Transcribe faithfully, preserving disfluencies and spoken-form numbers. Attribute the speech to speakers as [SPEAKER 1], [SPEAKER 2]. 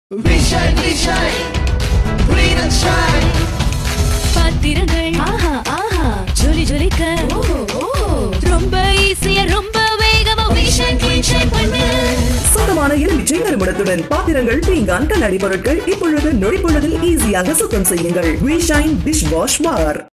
[SPEAKER 1] VShine VShine Clean and shine
[SPEAKER 2] பாத்திரங்கள் ஆஹா ஆஹா ஜொலி ஜொலிக்க ரொம்ப ஈஸியா ரொம்ப வேகமா VShine Clean Shine பண்ணு.
[SPEAKER 3] சுத்தமான எலுமிச்சை நறுமணத்துடன் பாத்திரங்கள், பீங்கான், கண்ணாடி பொருட்கள் இப்பொழுது நொடிப்பொழுதில் ஈஸியாக சுத்தம் செய்யுங்கள். VShine Dish Wash Bar.